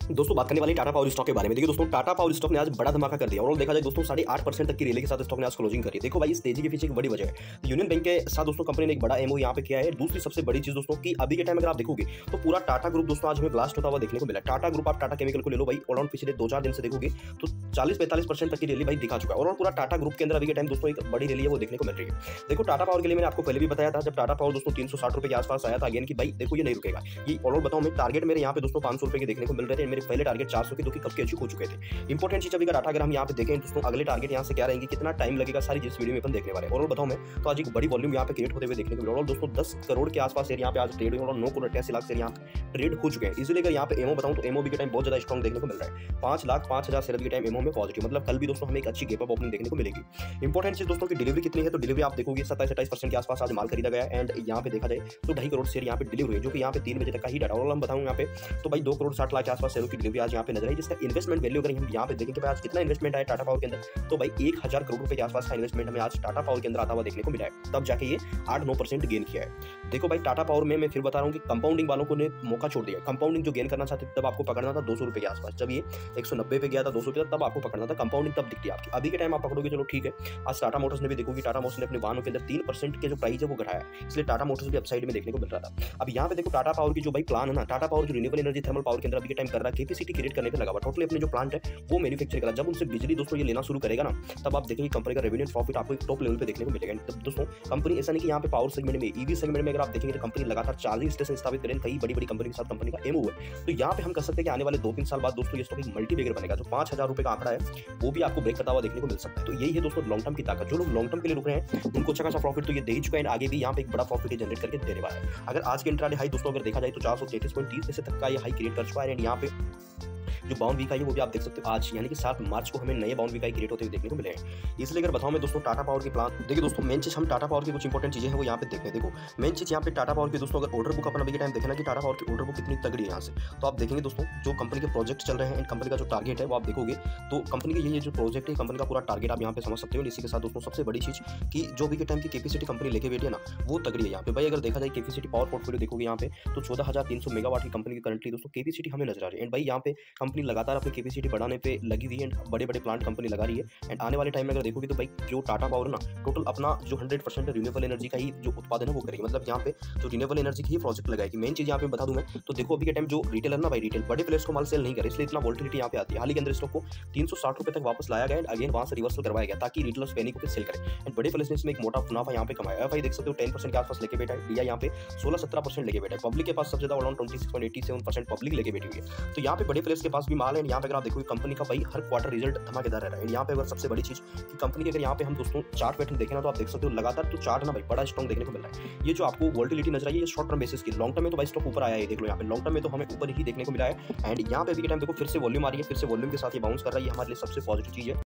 दोस्तों बात करने वाले टाटा पावर स्टॉक के बारे में। देखिए दोस्तों, टाटा पावर स्टॉक ने आज बड़ा धमाका कर दिया और देखा जाए दोस्तों 8.5% तक की रैली के साथ स्टॉक ने आज क्लोजिंग करी। देखो भाई, इस तेजी के पीछे एक बड़ी वजह है यूनियन बैंक के साथ दोस्तों कंपनी ने एक बड़ा एमओ यहाँ पे किया है। दूसरी सबसे बड़ी चीज दोस्तों की अभी के टाइम अगर आप देखोगे तो पूरा टाटा ग्रुप दोस्तों आज हमें ब्लास्ट होता हुआ देखने को मिला। टाटा ग्रुप आप टाटा केमिकल को ले लो भाई, अराउंड पिछले 2-4 दिन से देखोगे तो 40-45% तक की रैली भाई दिखा चुका है और पूरा टाटा ग्रुप के अंदर अभी के टाइम दोस्तों एक बड़ी रैली है वो देखने को मिल रही है। देखो टाटा पावर के लिए मैंने आपको पहले भी बताया था, जब टाटा पावर दोस्तों 360 रुपए के आसपास आया था अगेन की भाई देखो ये नहीं रुकेगा। ये और बताऊं मैं, टारगेट मेरे यहाँ पे दोस्तों 500 रुपए के देखने को मिल रहे थे, मेरे पहले टारगेट 400 के, जो कि कब के अचीव हो चुके थे। इंपॉर्टेंट चीज अगर हम यहाँ पे देखें दोस्तों अगले टारगेट यहाँ से क्या रहेंगे, कितना टाइम लगेगा, सारी जिस वीडियो में अपन देखने वाले हैं। और बताऊं मैं तो आज एक बड़ी वॉल्यूम यहाँ पे क्रिएट होते हुए देखने को मिला और दोस्तों 10 करोड़ के आसपास शेयर यहाँ पे आज ट्रेड हुए और 9 करोड़ 88 लाख शेयर यहाँ ट्रेड हो चुके हैं। इसलिए अगर यहाँ पे एमओ बताऊं तो एमओ भी के टाइम बहुत ज्यादा स्ट्रॉन्ग देखने को मिल रहा है। 5,05,000 शेयर के टाइम एमओ में पॉजिटिव, मतलब कल भी दोस्तों हमें एक अच्छी गैप अप ओपनिंग देखने को मिलेगी। इंपॉर्टेंट चीज दोस्तों की डिलीवरी कितनी है, तो डिलीवरी आप देखोगे 27-28% के आसपास आज माल खरीदा गया एंड यहाँ पे देखा जाए तो 2.5 करोड़ शेयर यहाँ पे डिलीवरी है, जो कि यहाँ पे 3 बजे तक का ही डाटा और हम बताऊँ यहाँ पे तो भाई 2 करोड़ 60 लाख के आसपास शेयरों की डिलीवरी आज यहाँ पे नजर आई। जिसका इन्वेस्टमेंट वैल्यू अगर हम यहाँ पे देखें कि भाई आज कितना इन्वेस्टमेंट आया टाटा पावर के अंदर, तो भाई 1000 करोड़ रुपए के आसपास का इन्वेस्टमेंट हमें आज टाटा पावर के अंदर आता हुआ देखने को मिला है, तब जाके ये 8-9% गेन किया है। देखो भाई टाटा पावर में मैं फिर बता रहा हूँ कि कंपाउंडिंग वालों को ने मौका छोड़ दिया। कंपाउंडिंग जो गेन करना चाहते थे तब आपको पकड़ना था 200 रुपए के आसपास, जब ये 190 पे गया था 200 पे तब आपको पकड़ना था, कंपाउंडिंग तब दिखती है आपकी। अभी के टाइम आप पकड़ोगे चलो ठीक है। आज टाटा मोटर्स ने भी देखोगे, टाटा मोटर्स ने अपने वाहनों के अंदर 3% के जो प्राइस है वो घटाया, इसलिए टाटा मोटर्स भी अपसाइड में देखने को मिल रहा था। अब यहाँ पे देखो टाटा पावर की जो भाई प्लान है ना, टाटा पावर जो रिन्यूएबल एनर्जी थर्मल पावर के अंदर अभी के टाइम कर रहा है, कैपेसिटी क्रिएट करने पे लगा हुआ, टोटली अपने जो प्लांट है वो मैन्युफैक्चर करा। जब उनसे बिजली दोस्तों ये लेना शुरू करेगा ना, तब आप देखेंगे कंपनी का रेवेन्यू प्रॉफिट आपको एक टॉप लेवल पे देखने को मिलेगा। तब दोस्तों कंपनी ऐसा नहीं कि यहाँ पे पावर सेगमेंट में, ईवी सेगमेंट में अगर आप देखेंगे तो कंपनी लगातार चार्जिंग स्टेशन स्थापित करें, कई बड़ी बड़ी कंपनी के साथ कंपनी का एमओ है। तो यहाँ पे हम कह सकते हैं कि आने वाले 2-3 साल बाद दोस्तों ये स्टॉक एक मल्टीबैगर बनेगा, जो 5000 रुपए का आंकड़ा है वो भी आपको ब्रेक करता हुआ देखने को मिल सकता है। तो यही है दोस्तों लॉन्ग टर्म की ताकत। जो लोग लॉन्ग टर्म के लिए रुक रहे हैं उनको अच्छा खासा प्रॉफिट तो ये दे ही चुका है, आगे भी यहाँ पे एक बड़ा प्रॉफिट जनरेट करके देने वाला है। अगर आज के इंट्राडे हाई दोस्तों अगर देखा जाए तो 433.30 तक का ये हाई क्रिएट कर चुका है एंड यहाँ पे जो बाउंड वीक है वो भी आप देख सकते हो आज यानी कि 7 मार्च को हमें नए बाउंड वीक क्रिएट होते हुए देखने को मिले हैं। इसलिए अगर बताऊं मैं दोस्तों टाटा पावर के प्लान देखिए दोस्तों, मेन चीज हम टाटा पावर की कुछ इंपॉर्टेंट चीजें हैं वो यहाँ पे देखें। देखो मेन चीज यहाँ पे टाटा पावर की दोस्तों अगर ऑर्डर बुक अपन अभी के टाइम देखना कि टाटा पावर की ऑर्डर बुक कितनी तगड़ी है यहाँ से, तो आप देखेंगे दोस्तों जो कंपनी के प्रोजेक्ट चल रहे हैं एंड कंपनी का जो टारगेट है वो आप देखोगे तो कंपनी के ये जो प्रोजेक्ट है कंपनी का पूरा टारगेट आप यहाँ पे समझ सकते हो। इसी के साथ दोस्तों सबसे बड़ी चीज कि जो भी के टाइम की कैपेसिटी कंपनी लेके बैठी है ना वो तगड़ी है यहाँ पे भाई। अगर देखा जाए कैपेसिटी पावर पोर्टफोलियो देखोगे यहाँ पे तो 14,300 मेगावाट की कंपनी की करंटली दोस्तों कैपेसिटी हमें नजर आ रही है एंड भाई यहाँ पे कंपनी लगातार अपनी कैपेसिटी बढ़ाने पे लगी हुई है एंड बड़े बड़े प्लांट कंपनी लगा रही है। एंड आने वाले टाइम में अगर देखोगे तो भाई जो टाटा पावर ना टोटल अपना जो 100% रिन्यूएबल एनर्जी का ही जो उत्पादन है वो करेगी, मतलब यहाँ पे जो रिन्यूएबल एनर्जी की ही प्रोजेक्ट लगाएगी। मेन चीज यहाँ पे बता दूं मैं तो देखो अभी के टाइम जो रिटेलर ना भाई रिटेल बड़े प्लेयर्स को माल सेल नहीं करे, इसलिए इतना वोल्टिलिटी यहाँ पे आती है। हाल ही के अंदर स्टॉक को 360 रुपए तक वापस लाया गया एंड अगेन वहां से रिवर्सल करवाया गया ताकि रिटेलर्स पैनिक होकर सेल करें एंड बड़े प्लेयर्स ने इसमें एक मोटा मुनाफा यहाँ पे कमाया है। भाई देख सकते हो 10% के आसपास लेके बैठा है, डिया यहाँ पे 16-17% लेके बैठा है, पब्लिक के पास सबसे ज्यादा अराउंड 26.87% पब्लिक लेके बैठी हुई है। तो यहाँ पे बड़े प्लेयर्स के पास भी माल है। यहाँ पे अगर आप देखोगे कंपनी का भाई हर क्वार्टर रिजल्ट धमाकेदार रहा है। यहाँ पे अगर सबसे बड़ी चीज कि कंपनी के अगर यहाँ पे हम दोस्तों चार्ट पैटर्न देखें ना तो आप देख सकते हो लगातार तो चार्ट ना भाई बड़ा स्ट्रॉन्ग देखने को मिल रहा है। ये जो आपको वोल्टिलिटी नजर आई है ये शॉर्ट टर्म बेसिस की, लॉन्ग टर्म में तो भाई स्टॉक ऊपर आया है, देख लो यहाँ पे लॉन्ग टर्म में तो हमें ऊपर ही देखने को मिला है एंड यहाँ पे भी टाइम देखो फिर से वॉल्यूम आ रही है, फिर से वॉल्यूम के साथ ये बाउंस कर रहा है, ये हमारे लिए सबसे पॉजिटिव चीज है।